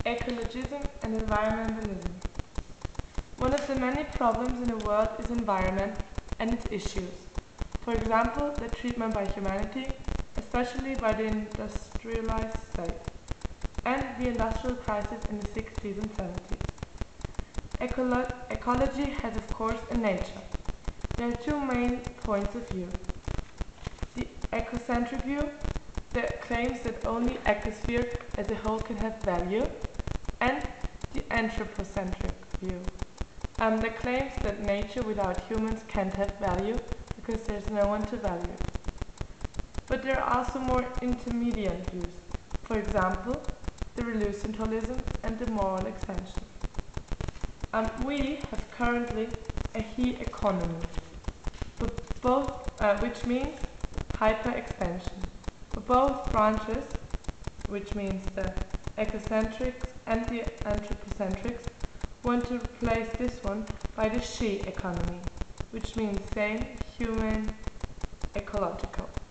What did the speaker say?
Ecologism and environmentalism. One of the many problems in the world is environment and its issues. For example, the treatment by humanity, especially by the industrialized state, and the industrial crisis in the 60s and 70s. Ecology has of course a nature. There are two main points of view. The ecocentric view that claims that only ecosphere as a whole can have value, and the anthropocentric view that claims that nature without humans can't have value because there's no one to value it. But there are also more intermediate views, for example, the relucentalism and the moral expansion. We have currently a he economy, which means hyper-expansion. For both branches, which means the ecocentrics and the anthropocentrics, want to replace this one by the she economy, which means sane, human, ecological.